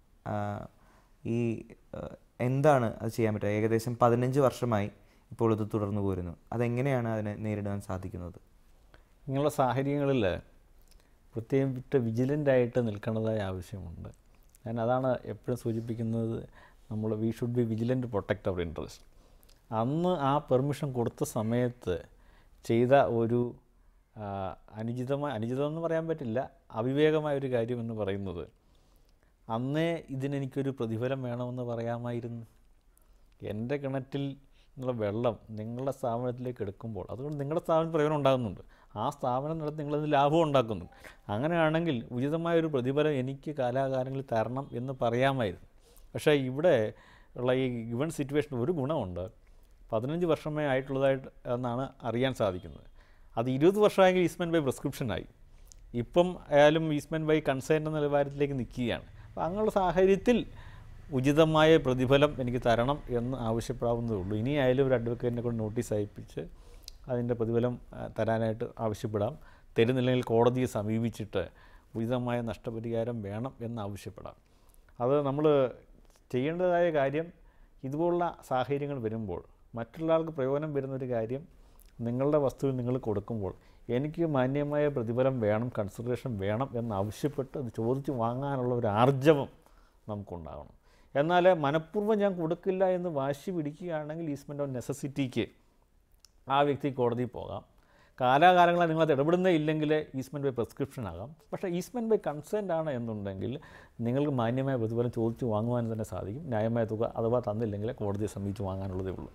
ഈ എന്താണ് അത് ചെയ്യാൻ പറ്റുക? ഏകദേശം പതിനഞ്ച് വർഷമായി ഇപ്പോൾ ഇത് തുടർന്നു പോരുന്നു. അതെങ്ങനെയാണ് അതിനെ നേരിടാൻ സാധിക്കുന്നത്? ഇങ്ങനെയുള്ള സാഹചര്യങ്ങളിൽ പ്രത്യേകിച്ച് വിജിലൻ്റായിട്ട് നിൽക്കേണ്ടതായ ആവശ്യമുണ്ട്. ഞാൻ അതാണ് എപ്പോഴും സൂചിപ്പിക്കുന്നത്, നമ്മൾ we should be vigilant protect our interest. അന്ന് ആ പെർമിഷൻ കൊടുത്ത സമയത്ത് ചെയ്ത ഒരു അനുചിതമായ, അനുചിതമെന്ന് പറയാൻ പറ്റില്ല, അവിവേകമായ ഒരു കാര്യം എന്ന് പറയുന്നത്, അന്നേ ഇതിനെനിക്കൊരു പ്രതിഫലം വേണമെന്ന് പറയാമായിരുന്നു. എൻ്റെ കിണറ്റിൽ നിന്നുള്ള വെള്ളം നിങ്ങളുടെ സ്ഥാപനത്തിലേക്ക് എടുക്കുമ്പോൾ അതുകൊണ്ട് നിങ്ങളുടെ സ്ഥാപനം പ്രയോജനം ഉണ്ടാകുന്നുണ്ട്, ആ സ്ഥാപനം നടത്തി നിങ്ങളതിന് ലാഭം ഉണ്ടാക്കുന്നുണ്ട്. അങ്ങനെയാണെങ്കിൽ ഉചിതമായൊരു പ്രതിഫലം എനിക്ക് കാലാകാലങ്ങളിൽ തരണം എന്ന് പറയാമായിരുന്നു. പക്ഷേ ഇവിടെ ഉള്ള ഈ ഗിവൺ സിറ്റുവേഷൻ ഒരു ഗുണമുണ്ട്, പതിനഞ്ച് വർഷമേ ആയിട്ടുള്ളതായിട്ട് എന്നാണ് അറിയാൻ സാധിക്കുന്നത്. അത് ഇരുപത് വർഷമായെങ്കിൽ ഈസ്മെൻറ്റ് ബൈ പ്രിസ്ക്രിപ്ഷനായി, ഇപ്പം ആയാലും ഈസ്മെൻറ്റ് ബൈ കൺസൈൻറ്റ് എന്ന നിലവാരത്തിലേക്ക് നിൽക്കുകയാണ്. അപ്പോൾ അങ്ങനെയുള്ള സാഹചര്യത്തിൽ ഉചിതമായ പ്രതിഫലം എനിക്ക് തരണം എന്ന് ആവശ്യപ്പെടാവുന്നതേ ഉള്ളൂ. ഇനിയായാലും ഒരു അഡ്വക്കേറ്റിനെ കൊണ്ട് നോട്ടീസ് അയപ്പിച്ച് അതിൻ്റെ പ്രതിഫലം തരാനായിട്ട് ആവശ്യപ്പെടാം. തരുന്നില്ലെങ്കിൽ കോടതിയെ സമീപിച്ചിട്ട് ഉചിതമായ നഷ്ടപരിഹാരം വേണം എന്ന് ആവശ്യപ്പെടാം. അത് നമ്മൾ ചെയ്യേണ്ടതായ കാര്യം, ഇതുപോലുള്ള സാഹചര്യങ്ങൾ വരുമ്പോൾ മറ്റുള്ളവർക്ക് പ്രയോജനം വരുന്നൊരു കാര്യം നിങ്ങളുടെ വസ്തുവിൽ നിങ്ങൾ കൊടുക്കുമ്പോൾ എനിക്ക് മാന്യമായ പ്രതിഫലം വേണം, കൺസിഡറേഷൻ വേണം എന്നാവശ്യപ്പെട്ട് അത് ചോദിച്ച് വാങ്ങാനുള്ള ഒരു ആർജവം നമുക്കുണ്ടാകണം. എന്നാൽ മനഃപൂർവ്വം ഞാൻ കൊടുക്കില്ല എന്ന് വാശി പിടിക്കുകയാണെങ്കിൽ ഈസ്മെൻ്റ് ഓഫ് നെസസിറ്റിക്ക് ആ വ്യക്തി കോടതിയിൽ പോകാം. കാലാകാലങ്ങളായി നിങ്ങളത് ഇടപെടുന്നേ ഇല്ലെങ്കിൽ ഈസ്മെൻ്റ് ബൈ പ്രിസ്ക്രിപ്ഷൻ ആകാം. പക്ഷേ ഈസ്മെൻ്റ് ബൈ കൺസെൻ്റ് ആണ് എന്നുണ്ടെങ്കിൽ നിങ്ങൾക്ക് മാന്യമായ പ്രതിഫലം ചോദിച്ച് വാങ്ങുവാൻ തന്നെ സാധിക്കും. ന്യായമായ തുക അഥവാ തന്നില്ലെങ്കിൽ കോടതിയെ സമീപിച്ച് വാങ്ങാനുള്ളതേ ഉള്ളൂ.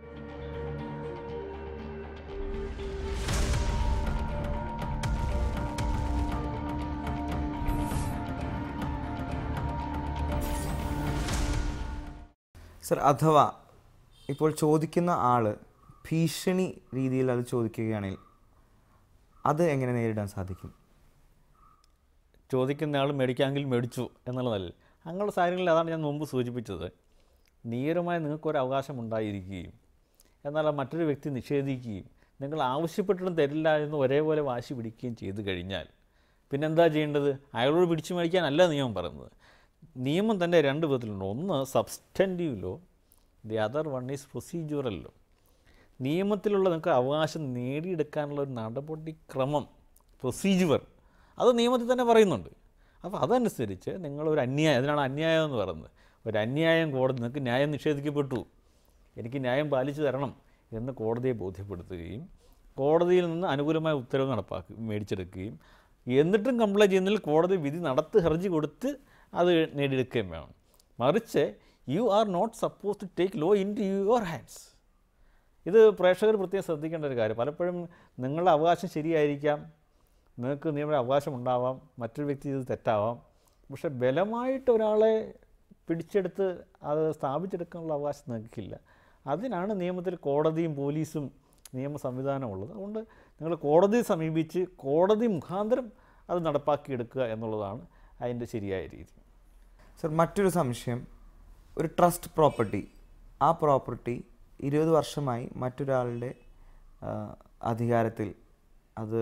സർ, അഥവാ ഇപ്പോൾ ചോദിക്കുന്ന ആൾ ഭീഷണി രീതിയിൽ അത് ചോദിക്കുകയാണെങ്കിൽ അത് എങ്ങനെ നേരിടാൻ സാധിക്കും? ചോദിക്കുന്ന ആൾ മേടിക്കാമെങ്കിൽ മേടിച്ചു എന്നുള്ളതല്ല. അങ്ങനെയുള്ള സാഹചര്യങ്ങളിൽ അതാണ് ഞാൻ മുമ്പ് സൂചിപ്പിച്ചത്. നിയമപരമായി നിങ്ങൾക്കൊരു അവകാശം ഉണ്ടായിരിക്കുകയും എന്നാൽ മറ്റൊരു വ്യക്തി നിഷേധിക്കുകയും നിങ്ങൾ ആവശ്യപ്പെട്ടിട്ടും തരില്ല എന്ന് ഒരേപോലെ വാശി പിടിക്കുകയും ചെയ്തു കഴിഞ്ഞാൽ പിന്നെന്താ ചെയ്യേണ്ടത്? അയാളോട് പിടിച്ചു മേടിക്കാനല്ല നിയമം പറയുന്നത്. നിയമം തന്നെ രണ്ട് വിധത്തിലുണ്ട്. ഒന്ന് substantive law, the other one is procedural law. നിയമത്തിലുള്ള നിങ്ങൾക്ക് അവകാശം നേടിയെടുക്കാനുള്ള ഒരു നടപടിക്രമം, പ്രൊസീജിയർ, അത് നിയമത്തിൽ തന്നെ പറയുന്നുണ്ട്. അപ്പോൾ അതനുസരിച്ച് നിങ്ങളൊരു അന്യായം, അതിനാണ് അന്യായം എന്ന് പറയുന്നത്. ഒരു അന്യായം കോടതി നിങ്ങൾക്ക് ന്യായം നിഷേധിക്കപ്പെട്ടു, എനിക്ക് ന്യായം പാലിച്ചു തരണം എന്ന് കോടതിയെ ബോധ്യപ്പെടുത്തുകയും കോടതിയിൽ നിന്ന് അനുകൂലമായ ഉത്തരവ് നടപ്പാക്കി മേടിച്ചെടുക്കുകയും എന്നിട്ടും കംപ്ലൈൻറ്റ് ചെയ്യുന്നതിൽ കോടതി വിധി നടത്തി ഹർജി കൊടുത്ത് അത് നേടിയെടുക്കുകയും വേണം. മറിച്ച് you are not suppose to take law into your hands. ഇത് പ്രേക്ഷകർ പ്രത്യേകം ശ്രദ്ധിക്കേണ്ട ഒരു കാര്യം. പലപ്പോഴും നിങ്ങളുടെ അവകാശം ശരിയായിരിക്കാം, നിങ്ങൾക്ക് നിയമ അവകാശം ഉണ്ടാവാം, മറ്റൊരു വ്യക്തി ഇത് തെറ്റാവാം. പക്ഷേ ബലമായിട്ട് ഒരാളെ പിടിച്ചെടുത്ത് അത് സ്ഥാപിച്ചെടുക്കാനുള്ള അവകാശം നിങ്ങൾക്കില്ല. അതിനാണ് നിയമത്തിൽ കോടതിയും പോലീസും നിയമ സംവിധാനമുള്ളത്. അതുകൊണ്ട് നിങ്ങൾ കോടതിയെ സമീപിച്ച് കോടതി മുഖാന്തരം അത് നടപ്പാക്കിയെടുക്കുക എന്നുള്ളതാണ് അതിൻ്റെ ശരിയായ രീതി. സർ, മറ്റൊരു സംശയം, ഒരു ട്രസ്റ്റ് പ്രോപ്പർട്ടി, ആ പ്രോപ്പർട്ടി ഇരുപത് വർഷമായി മറ്റൊരാളുടെ അധികാരത്തിൽ അത്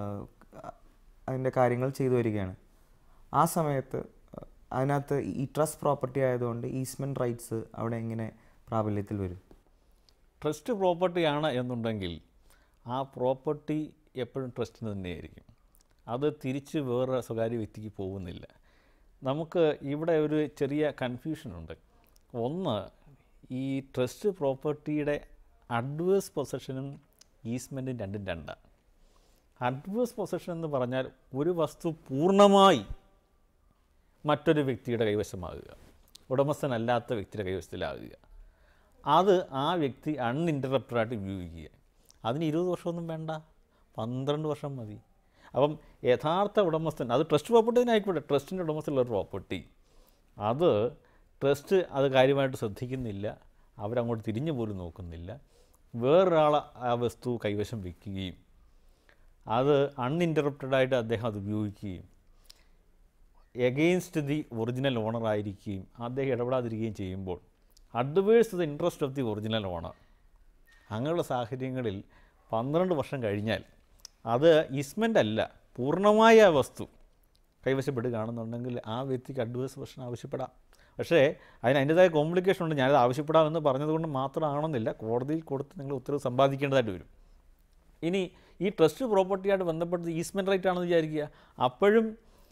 അതിൻ്റെ കാര്യങ്ങൾ ചെയ്തു വരികയാണ്. ആ സമയത്ത് അതിനകത്ത് ഈ ട്രസ്റ്റ് പ്രോപ്പർട്ടി ആയതുകൊണ്ട് ഈസ്മെൻ്റ് റൈറ്റ്സ് അവിടെ എങ്ങനെ പ്രാബല്യത്തിൽ വരും? ട്രസ്റ്റ് പ്രോപ്പർട്ടിയാണ് എന്നുണ്ടെങ്കിൽ ആ പ്രോപ്പർട്ടി എപ്പോഴും ട്രസ്റ്റിന് തന്നെയായിരിക്കും. അത് തിരിച്ച് വേറെ സ്വകാര്യ വ്യക്തിക്ക് പോകുന്നില്ല. നമുക്ക് ഇവിടെ ഒരു ചെറിയ കൺഫ്യൂഷനുണ്ട്. ഒന്ന്, ഈ ട്രസ്റ്റ് പ്രോപ്പർട്ടിയുടെ അഡ്വേഴ്സ് പൊസഷനും ഈസ്മെൻറ്റും രണ്ടും രണ്ടാണ്. അഡ്വേഴ്സ് പൊസഷൻ എന്ന് പറഞ്ഞാൽ ഒരു വസ്തു പൂർണ്ണമായി മറ്റൊരു വ്യക്തിയുടെ കൈവശമാകുക, ഉടമസ്ഥനല്ലാത്ത വ്യക്തിയുടെ കൈവശത്തിലാകുക. അത് ആ വ്യക്തി അൺഇൻറ്ററപ്റ്റഡായിട്ട് ഉപയോഗിക്കുക. അതിന് ഇരുപത് വർഷമൊന്നും വേണ്ട, പന്ത്രണ്ട് വർഷം മതി. അപ്പം യഥാർത്ഥ ഉടമസ്ഥൻ, അത് ട്രസ്റ്റ് പ്രോപ്പർട്ടി തന്നെ ആയിക്കോട്ടെ, ട്രസ്റ്റിൻ്റെ ഉടമസ്ഥനുള്ള പ്രോപ്പർട്ടി, അത് ട്രസ്റ്റ് അത് കാര്യമായിട്ട് ശ്രദ്ധിക്കുന്നില്ല, അവരങ്ങോട്ട് തിരിഞ്ഞു പോലും നോക്കുന്നില്ല. വേറൊരാൾ ആ വസ്തു കൈവശം വയ്ക്കുകയും അത് അൺഇൻറ്ററപ്റ്റഡായിട്ട് അദ്ദേഹം അത് ഉപയോഗിക്കുകയും എഗെയിൻസ്റ്റ് ദി ഒറിജിനൽ ഓണറായിരിക്കുകയും അദ്ദേഹം ഇടപെടാതിരിക്കുകയും ചെയ്യുമ്പോൾ adverse the interest of the original owner. അങ്ങനെയുള്ള സാഹചര്യങ്ങളിൽ പന്ത്രണ്ട് വർഷം കഴിഞ്ഞാൽ അത് ഈസ്മെൻ്റ് അല്ല, പൂർണ്ണമായ ആ വസ്തു കൈവശപ്പെടുകയാണെന്നുണ്ടെങ്കിൽ ആ വ്യക്തിക്ക് അഡ്വേഴ്സ് പൊസിഷൻ ആവശ്യപ്പെടാം. പക്ഷേ അതിന് അതിൻ്റേതായ കോംപ്ലിക്കേഷൻ ഉണ്ട്. ഞാനത് ആവശ്യപ്പെടാമെന്ന് പറഞ്ഞതുകൊണ്ട് മാത്രമാണെന്നില്ല, കോടതിയിൽ കൊടുത്ത് നിങ്ങൾ ഉത്തരവ് സമ്പാദിക്കേണ്ടതായിട്ട് വരും. ഇനി ഈ ട്രസ്റ്റ് പ്രോപ്പർട്ടിയായിട്ട് ബന്ധപ്പെട്ട് ഈസ്മെൻ്റ് റൈറ്റ് ആണെന്ന് വിചാരിക്കുക. അപ്പോഴും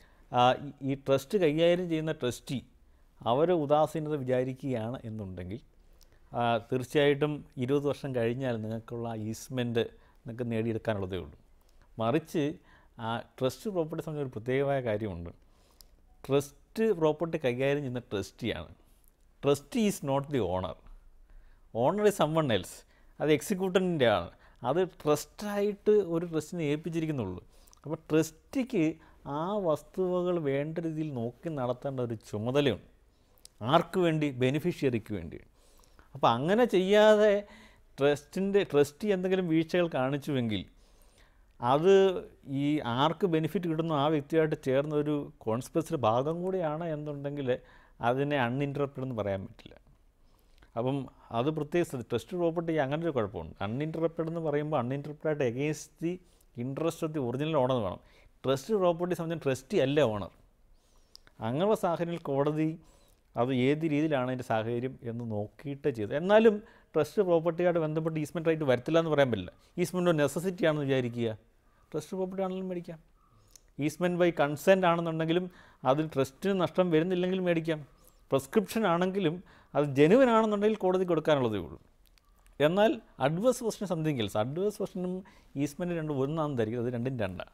ഈ ട്രസ്റ്റ് കൈകാര്യം ചെയ്യുന്ന ട്രസ്റ്റി അവർ ഉദാസീനത വിചാരിക്കുകയാണ് എന്നുണ്ടെങ്കിൽ തീർച്ചയായിട്ടും ഇരുപത് വർഷം കഴിഞ്ഞാൽ നിങ്ങൾക്കുള്ള ഈസ്മെൻറ്റ് നിങ്ങൾക്ക് നേടിയെടുക്കാനുള്ളതേ ഉള്ളൂ. മറിച്ച് ആ ട്രസ്റ്റ് പ്രോപ്പർട്ടി സംബന്ധിച്ച ഒരു പ്രത്യേകമായ കാര്യമുണ്ട്. ട്രസ്റ്റ് പ്രോപ്പർട്ടി കൈകാര്യം ചെയ്യുന്ന ട്രസ്റ്റിയാണ്. Trustee is not the owner. Owner is someone else. അത് എക്സിക്യൂട്ടറിൻ്റെ ആണ്. അത് ട്രസ്റ്റായിട്ട് ഒരു ട്രസ്റ്റിനെ ഏൽപ്പിച്ചിരിക്കുന്നുള്ളൂ. അപ്പോൾ ട്രസ്റ്റിക്ക് ആ വസ്തുവകൾ വേണ്ട രീതിയിൽ നോക്കി നടത്തേണ്ട ഒരു ചുമതലയുണ്ട്. ആർക്ക് വേണ്ടി? ബെനിഫിഷ്യറിക്ക് വേണ്ടി. അപ്പോൾ അങ്ങനെ ചെയ്യാതെ ട്രസ്റ്റിൻ്റെ ട്രസ്റ്റി എന്തെങ്കിലും വീഴ്ചകൾ കാണിച്ചുവെങ്കിൽ അത് ഈ ആർക്ക് ബെനിഫിറ്റ് കിട്ടുന്നു ആ വ്യക്തിയായിട്ട് ചേർന്ന ഒരു കോൺസ്പിറസിയുടെ ഭാഗം കൂടിയാണ് എന്നുണ്ടെങ്കിൽ അതിനെ അൺഇൻറ്ററപ്റ്റഡ് എന്ന് പറയാൻ പറ്റില്ല. അപ്പം അത് പ്രത്യേകിച്ച് ട്രസ്റ്റ് പ്രോപ്പർട്ടി അങ്ങനെ ഒരു കുഴപ്പമുണ്ട്. അൺഇൻറ്ററപ്റ്റഡ് എന്ന് പറയുമ്പോൾ അൺഇൻറ്ററപ്റ്റഡായിട്ട് against the interest of the original owner വേണം. ട്രസ്റ്റ് പ്രോപ്പർട്ടി സംബന്ധിച്ച് ട്രസ്റ്റി അല്ല ഓണർ. അങ്ങനെയുള്ള സാഹചര്യത്തിൽ കോടതി അത് ഏത് രീതിയിലാണ് അതിൻ്റെ സാഹചര്യം എന്ന് നോക്കിയിട്ട് ചെയ്തത്. എന്നാലും ട്രസ്റ്റ് പ്രോപ്പർട്ടിയായിട്ട് ബന്ധപ്പെട്ട് ഈസ്മെൻറ്റ് റൈറ്റ് വരത്തില്ല എന്ന് പറയാൻ പറ്റില്ല. ഈസ്മെൻറ്റ് ഒരു നെസസിറ്റി ആണെന്ന് വിചാരിക്കുക, ട്രസ്റ്റ് പ്രോപ്പർട്ടി ആണെങ്കിലും മേടിക്കാം. ഈസ്മെൻറ്റ് ബൈ കൺസെൻറ്റ് ആണെന്നുണ്ടെങ്കിലും അതിൽ ട്രസ്റ്റിന് നഷ്ടം വരുന്നില്ലെങ്കിലും മേടിക്കാം. പ്രിസ്ക്രിപ്ഷൻ ആണെങ്കിലും അത് ജെനുവൻ ആണെന്നുണ്ടെങ്കിൽ കോടതി കൊടുക്കാനുള്ളതേ ഉള്ളൂ. എന്നാൽ adverse position something else. Adverse പൊസിഷനും ഈസ്മെൻറ്റ് രണ്ടും ഒന്നാണെന്ന് ധരിക്കും, അത് രണ്ടും രണ്ടാണ്.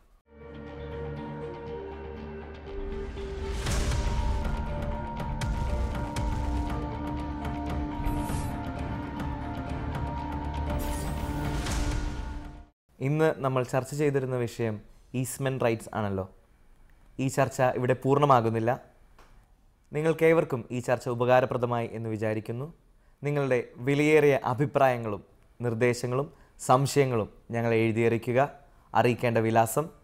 ഇന്ന് നമ്മൾ ചർച്ച ചെയ്തിരുന്ന വിഷയം ഈസ്മെൻറ്റ് റൈറ്റ്സ് ആണല്ലോ. ഈ ചർച്ച ഇവിടെ പൂർണ്ണമാകുന്നില്ല. നിങ്ങൾക്കേവർക്കും ഈ ചർച്ച ഉപകാരപ്രദമായി എന്ന് വിചാരിക്കുന്നു. നിങ്ങളുടെ വിലയേറിയ അഭിപ്രായങ്ങളും നിർദ്ദേശങ്ങളും സംശയങ്ങളും ഞങ്ങളെ എഴുതിയറിയിക്കുക. അറിയിക്കേണ്ട വിലാസം